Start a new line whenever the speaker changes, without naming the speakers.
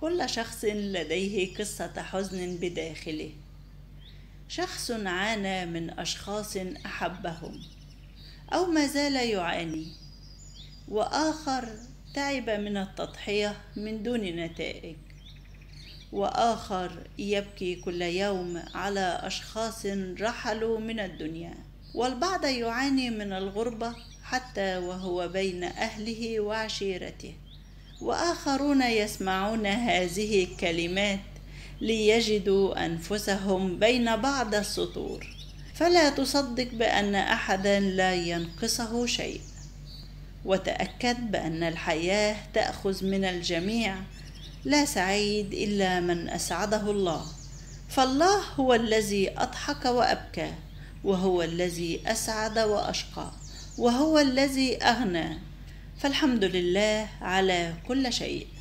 كل شخص لديه قصة حزن بداخله. شخص عانى من أشخاص أحبهم أو ما زال يعاني، وآخر تعب من التضحية من دون نتائج، وآخر يبكي كل يوم على أشخاص رحلوا من الدنيا. والبعض يعاني من الغربة حتى وهو بين أهله وعشيرته، وآخرون يسمعون هذه الكلمات ليجدوا أنفسهم بين بعض السطور. فلا تصدق بأن أحدا لا ينقصه شيء، وتأكد بأن الحياة تأخذ من الجميع. لا سعيد إلا من أسعده الله، فالله هو الذي أضحك وأبكى، وهو الذي أسعد وأشقى، وهو الذي أغنى. فالحمد لله على كل شيء.